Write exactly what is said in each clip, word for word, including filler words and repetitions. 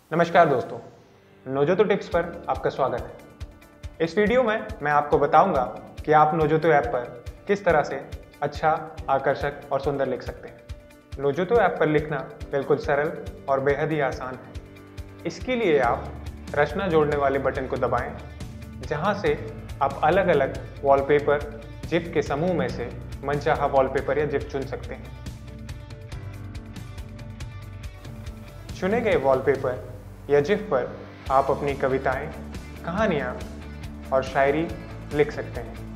नमस्कार दोस्तों, नोजोतो टिप्स पर आपका स्वागत है। इस वीडियो में मैं आपको बताऊंगा कि आप नोजोतो ऐप पर किस तरह से अच्छा, आकर्षक और सुंदर लिख सकते हैं। नोजोतो ऐप पर लिखना बिल्कुल सरल और बेहद ही आसान है। इसके लिए आप रचना जोड़ने वाले बटन को दबाएं, जहां से आप अलग अलग वॉलपेपर जिफ के समूह में से मनचाहा वॉलपेपर या जिफ चुन सकते हैं। चुने गए वॉलपेपर या जिफ पर आप अपनी कविताएं, कहानियां और शायरी लिख सकते हैं।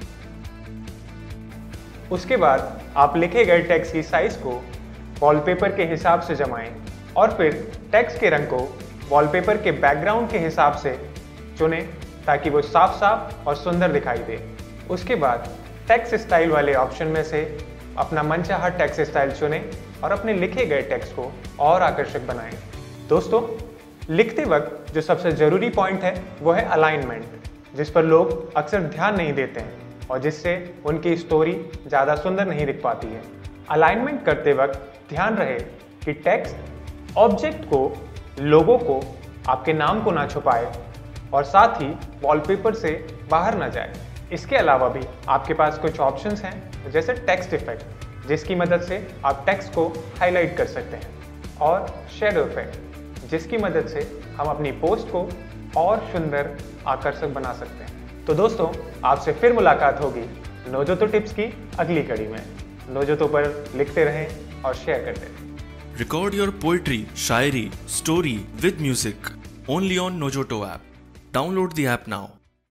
उसके बाद आप लिखे गए टेक्स्ट की साइज को वॉलपेपर के हिसाब से जमाएं और फिर टेक्स्ट के रंग को वॉलपेपर के बैकग्राउंड के हिसाब से चुनें ताकि वो साफ साफ और सुंदर दिखाई दे। उसके बाद टेक्स्ट स्टाइल वाले ऑप्शन में से अपना मनचाहा टेक्स्ट स्टाइल चुनें और अपने लिखे गए टेक्स्ट को और आकर्षक बनाएं। दोस्तों, लिखते वक्त जो सबसे ज़रूरी पॉइंट है वो है अलाइनमेंट, जिस पर लोग अक्सर ध्यान नहीं देते हैं और जिससे उनकी स्टोरी ज़्यादा सुंदर नहीं दिख पाती है। अलाइनमेंट करते वक्त ध्यान रहे कि टेक्स्ट ऑब्जेक्ट को, लोगों को, आपके नाम को ना छुपाए और साथ ही वॉलपेपर से बाहर ना जाए। इसके अलावा भी आपके पास कुछ ऑप्शंस हैं, जैसे टेक्स्ट इफेक्ट, जिसकी मदद से आप टेक्स्ट को हाईलाइट कर सकते हैं, और शैडो इफेक्ट, जिसकी मदद से हम अपनी पोस्ट को और सुंदर, आकर्षक बना सकते हैं। तो दोस्तों, आपसे फिर मुलाकात होगी नोजोतो टिप्स की अगली कड़ी में। नोजोतो पर लिखते रहें और शेयर करते रहें। Record your poetry, Shayari, story with music only on Nojoto app. Download the app now.